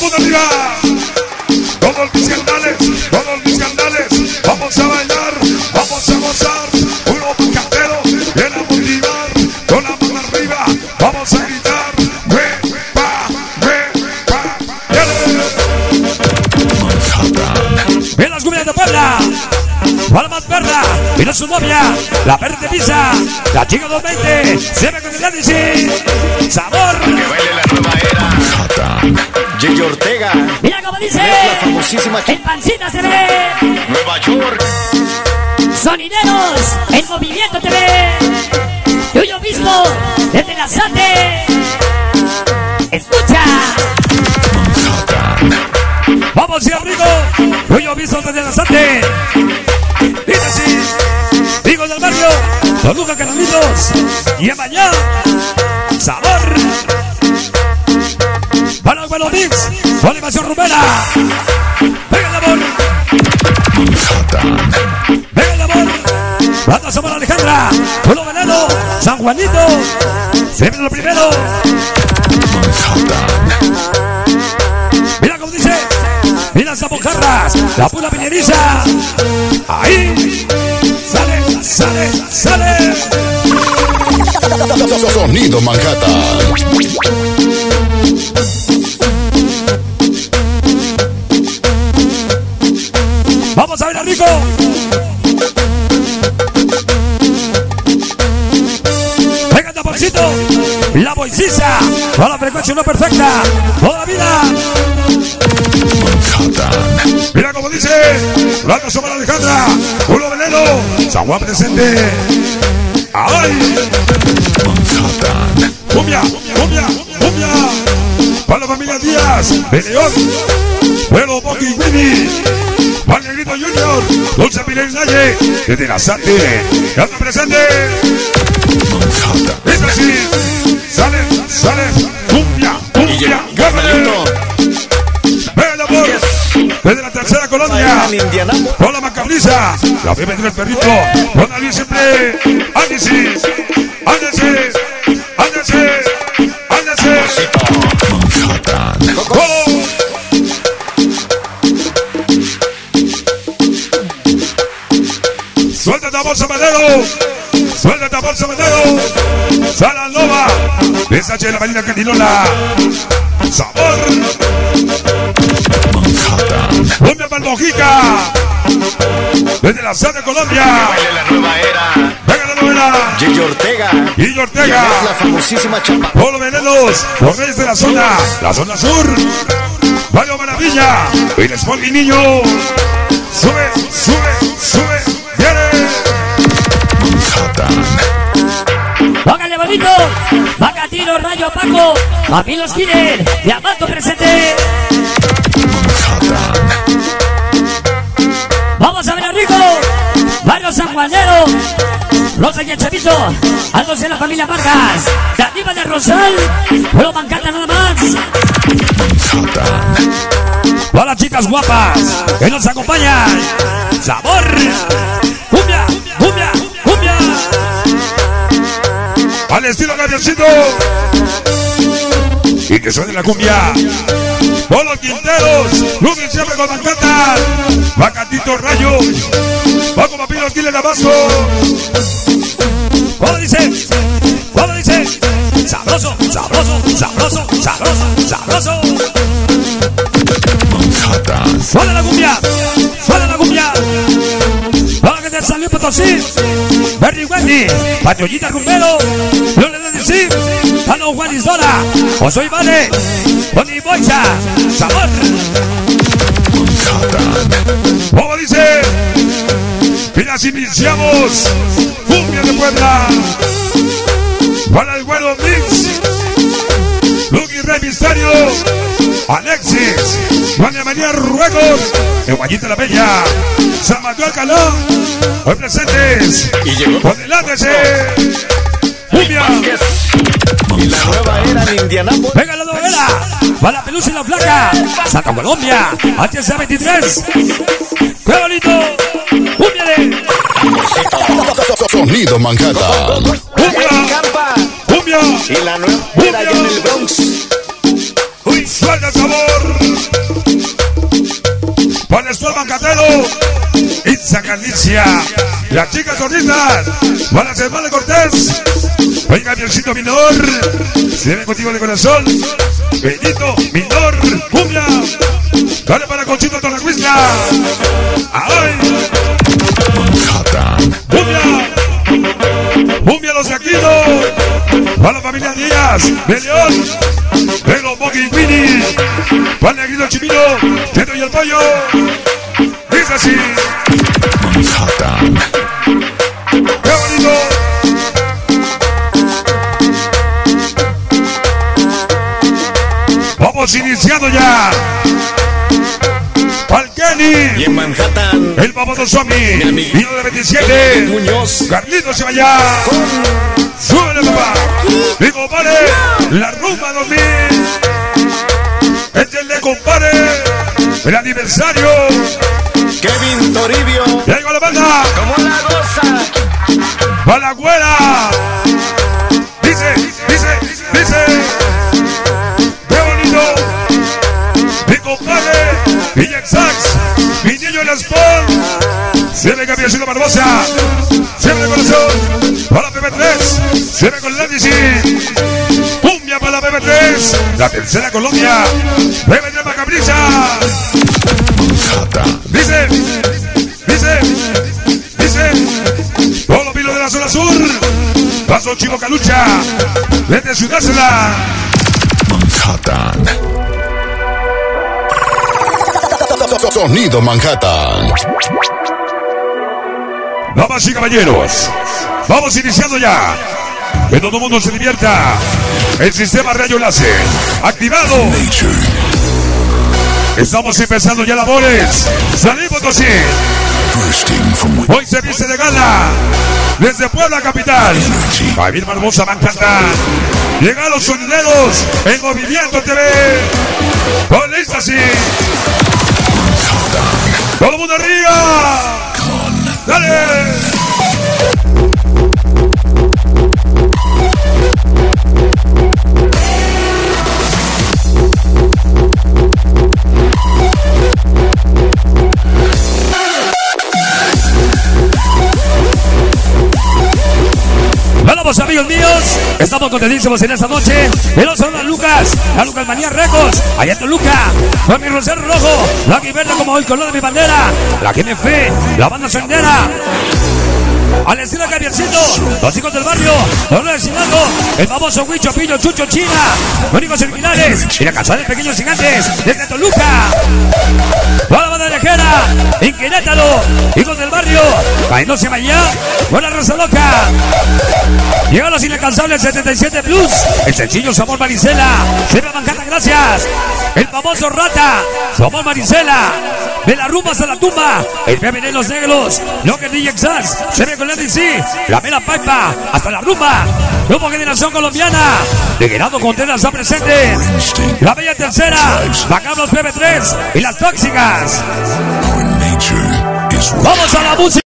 mundo arriba. Todos mis canales, vamos a bailar, vamos a gozar. Uno cantero viene a motivar, con la mano arriba, vamos a gritar. Ven las cumbias de Puebla, para más perra, mira su novia, la verde pisa, la chica 220, se ve con el análisis, sabor. Que baile la nueva era. J. Ortega. Mira cómo dice. La famosísima el pancita se ve. Nueva York. Sonideros, el movimiento te ve. Tuyo mismo, desde la Sate. Escucha. Vamos y abrigo, tuyo mismo desde la Sate. Dice así, hijos del barrio, los Lucas Canalitos. Y en mañana, sabor. Para el buenos mix, con animación rumera. Venga el amor. Venga el amor. Banda Somos Alejandra. Pueblo Veneno. San Juanito. Siempre lo primero. Mira cómo dice. Mira Zapojarras. La pura piñeriza. Ahí. Sale, sale, sale. Sonido Manhattan. Vamos a ver a Rico. Venga, taponcito. La boicisa. Con la frecuencia no perfecta. Toda la vida. Mira como dice. Blanca Somos Alejandra. Pueblo Veneno. San Juan presente. ¡Ay! Cumbia, cumbia, cumbia. Para la familia Díaz. De León. Pueblo Boqui Winnie. Juan Negrito Junior, Dulce Pires Naye, desde la Sate, ya está presente. Es así, sale, sale, cumbia, cumbia, gárrale. Ven el amor, desde la tercera colonia, con la macabriza, la bebé del perrito, con alguien siempre, ándese, ándese, ándese, ándese. Suéltate a Bolsa Madero, suéltate a Bolsa Madero, Sala Nova, SH de la Marina Candinola, sabor, cumbia Palmojica, desde la Sala de Colombia, Baile la nueva era. venga la novela, J. Ortega. Guillo Ortega, La famosísima Chapa. Pueblo Venenos, los reyes de la zona sur, Mario Maravilla, el Smolky Niño, sube, sube, sube. Póngale bonito. Bacatino, Rayo Paco. Papi los Killer. Diamante presente. Vamos a ver a Rico. Barrio San Juanero. Rosa y el Chavito. Aldos de la familia Vargas. La diva de Rosal. Pueblo Mancata nada más. Para las chicas guapas que nos acompañan. Sabor. Cumbia, cumbia, cumbia. Al estilo Gavioncito. Y que suene la cumbia. Por los Quinteros. Rubén siempre con Mancata. Bacatito Rayo. Paco Papilo Killer Navazo. ¿Cómo dice? ¿Cómo dice? Sabroso, sabroso, sabroso, sabroso, sabroso. Suena la cumbia. Suena la cumbia. Para que te salió Potosí. Berry Wendy. Patrullita Rumbero. No le de decir. Tano Juan Isdora. O soy Vale. Tony Boiza. Sabor. ¿Cómo dice? Mira si iniciamos. Cumbia de Puebla. Para el bueno Mix. Lucky Rey Misterio. Alexis. Juan María Ruegos. Guayita la Bella. San Manuel Calón. Hoy presentes. Y llegó Con el ADC. Cumbia. y la nueva era en Indianápolis. Venga la novela. Para la Pelusa y la Flaca. Santa Colombia. HC23. ¡Qué bonito! ¡Cúmbiale! Sonido Manhattan. ¡Cumbia! ¡Cumbia! Y la nueva era en el Bronx. ¡Uy! ¡Suelta el sabor! Galicia. Las chicas gorditas. Para las hermanas Cortés. Oiga, Javiercito Minor. Se ve contigo de corazón. Benito Minor. Cumbia. Dale para Conchito Torrecuisla. ¡Ay! ¡Cumbia! ¡Cumbia los Saquitos! ¡Para la familia Díaz! ¡De León! ¡De los Boggy Winnie! ¡Para el Negrito Chimino! ¡Cheto y el Pollo! ¡Dice así! ¡Qué bonito! ¡Vamos iniciando ya! Kenny. Y en Manhattan, el famoso Somi, niño de 27, Muñoz, Carlitos se vaya. Súbele, papá. Mi compadre, la rumba 2000. Échenle, compadre, el aniversario. Kevin Toribio. Ya llegó la banda. Como la goza. Va la güera. Dice. Qué bonito. Mi compadre. Villa Sax, mi niño en la Sport. Siempre Javiercito Barbosa. Siempre corazón. Para la PP3. Siempre con la DC. Cumbia para la PP3. La tercera Colombia. PP3 para Cabrisa. Dice. Todos los pilos de la zona sur. Paso Chivo Calucha. Vete Ciudad Cela. Manhattan. Sonido Manhattan. Damas y caballeros, vamos iniciando ya. Que todo el mundo se divierta. El sistema rayo láser activado. Estamos empezando ya labores. Salimos Potosí. Hoy se viste de gala. Desde Puebla capital. Javier Barbosa Manhattan. Llegan los sonideros en Movimiento TV. Con éxtasis. ¡Todo el mundo arriba! ¡Dale! Vamos, amigos míos, estamos contentísimos en esta noche. Pero son las Lucas Manía Records, allá en Toluca, con mi rosero rojo, blanco y verde como el color de mi bandera, la que me fe, la banda sonidera. Al estilo de Javiercito, los hijos del barrio, los de Sinalgo, el famoso Huicho, Pillo, Chucho, China, los únicos originales y la casa de pequeños gigantes desde Toluca. Toda la banda viajera, Inquinétalo, hijos del barrio, cayéndose allá, con la Rosa Loca. Llegan los inalcanzables 77 Plus, el sencillo Sabor Maricela, siempre Manhattan, gracias. El famoso Rata, Sabor Maricela, de la rumba hasta la tumba, el PBN Los Negros, Locker DJ Sax, se ve con la DC, la Mela Paipa, hasta la rumba, Grupo Generación Colombiana, de Gerardo Contreras está presente, la Bella Tercera, Macabros PB3 y las Tóxicas. Vamos a la música.